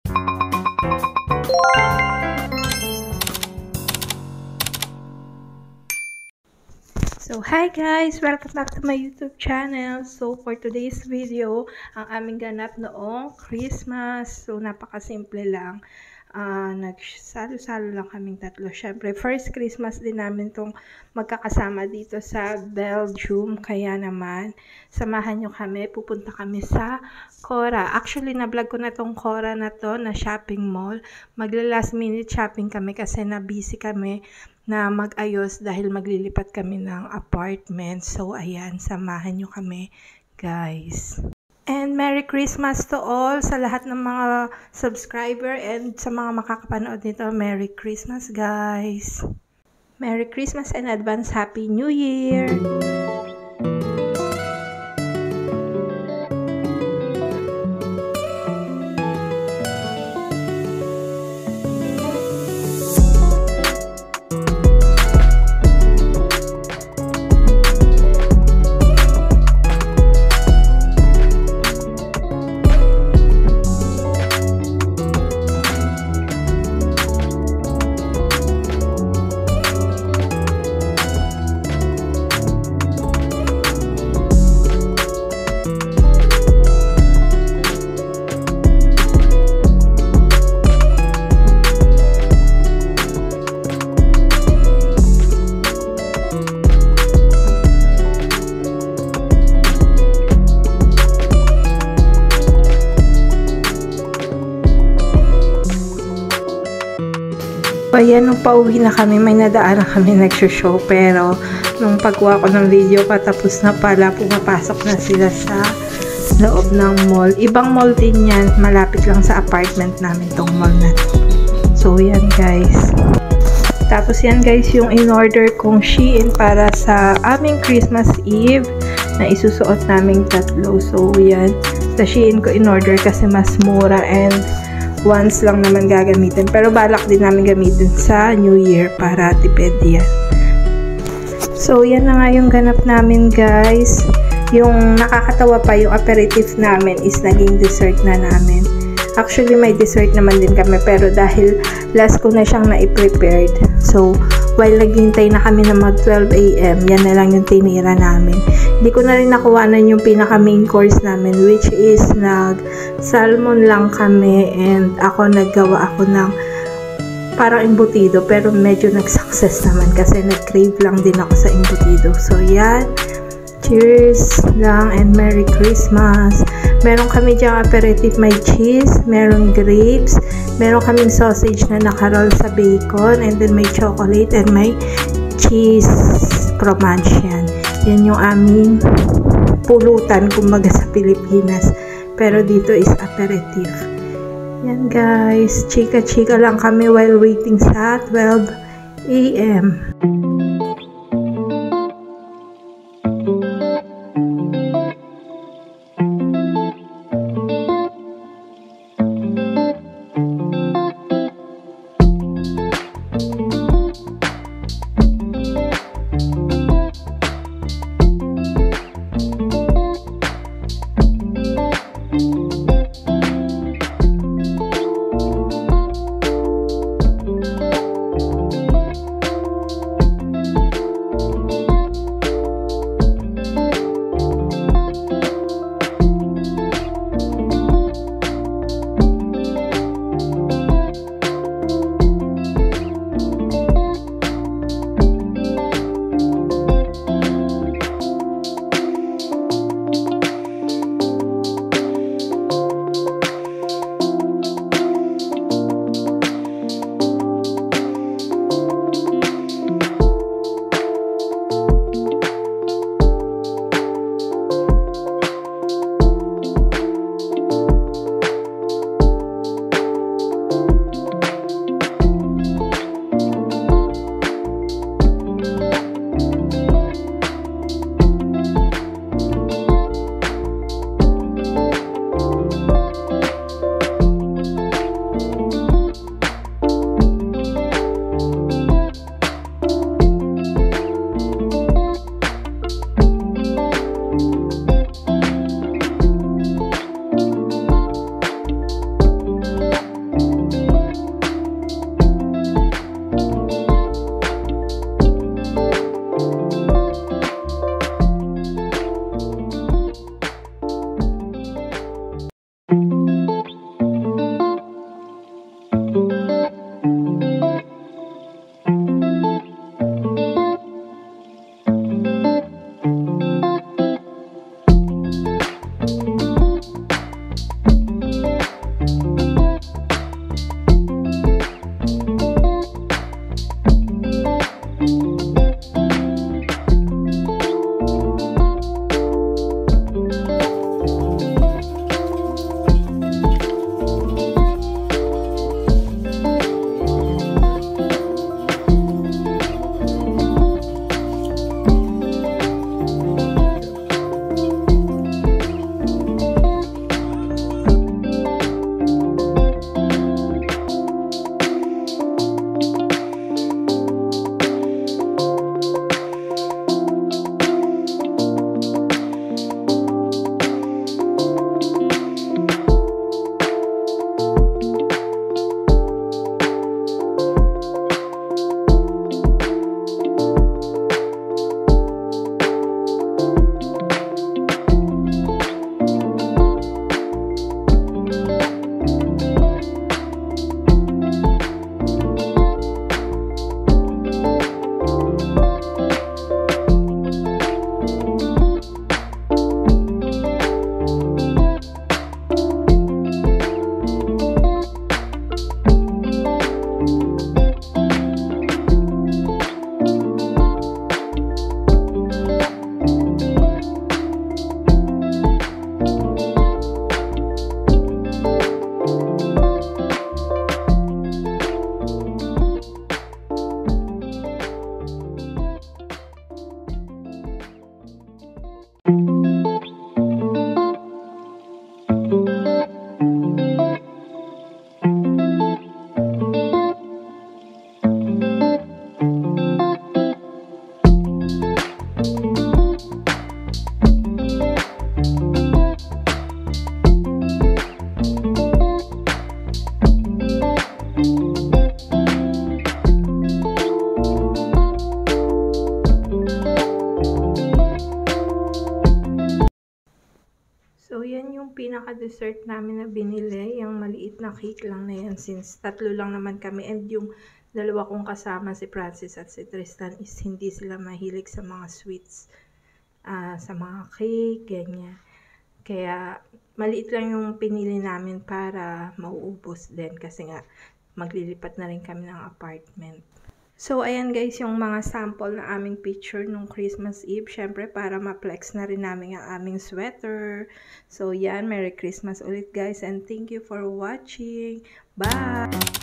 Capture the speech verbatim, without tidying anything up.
So, hi guys! Welcome back to my YouTube channel. So, for today's video, ang aming ganap noong Christmas. So, napakasimple lang. Uh, Nagsalo-salo lang kaming tatlo. Syempre, first Christmas din namin tong magkakasama dito sa Belgium. Kaya naman, samahan nyo kami. Pupunta kami sa Cora. Actually, na-vlog ko na tong Cora na to, na shopping mall. Magla-last minute shopping kami kasi na-busy kami na mag-ayos dahil maglilipat kami ng apartment. So, ayan, samahan nyo kami, guys. And Merry Christmas to all sa lahat ng mga subscriber and sa mga makakapanood nito. Merry Christmas, guys. Merry Christmas and advance Happy New Year! Ayan, nung pauwi na kami, may nadaanan kami nagsho-show, pero nung pagkuha ko ng video, patapos na pala, pumapasok na sila sa loob ng mall. Ibang mall din yan, malapit lang sa apartment namin tong mall na to. So, yan guys. Tapos yan guys, yung in-order kong Shein para sa aming Christmas Eve na isusuot naming tatlo. So, yan. Sa Shein ko in-order kasi mas mura and once lang naman gagamitin. Pero balak din namin gamitin sa New Year para tipid yan. So, yan na nga yung ganap namin guys. Yung nakakatawa pa, yung aperitif namin is naging dessert na namin. Actually, may dessert naman din kami. Pero dahil last ko na siyang na-prepared. So, while naghihintay na kami na mag twelve A M, yan na lang yung tinira namin. Hindi ko na rin nakuhanan yung pinaka main course namin, which is nag salmon lang kami and ako naggawa ako ng parang embutido, pero medyo nag-success naman kasi nag-crave lang din ako sa embutido. So yan, cheers lang and Merry Christmas. Meron kami diyang aperitif, may cheese, meron grapes, meron kaming sausage na nakaroll sa bacon, and then may chocolate and may cheese fromage yan. Yan yung aming pulutan kumbaga sa Pilipinas. Pero dito is aperitif. Yan guys. Chika-chika lang kami while waiting sa twelve A M dessert namin na binili, yung maliit na cake lang na yan since tatlo lang naman kami and yung dalawa kong kasama, si Francis at si Tristan, is hindi sila mahilig sa mga sweets, uh, sa mga cake, ganyan. Kaya maliit lang yung pinili namin para mauubos din kasi nga maglilipat na rin kami ng apartment. So, ayan guys, yung mga sample na aming picture nung Christmas Eve. Syempre, para ma-flex na rin namin ang aming sweater. So, yan. Merry Christmas ulit guys. And thank you for watching. Bye!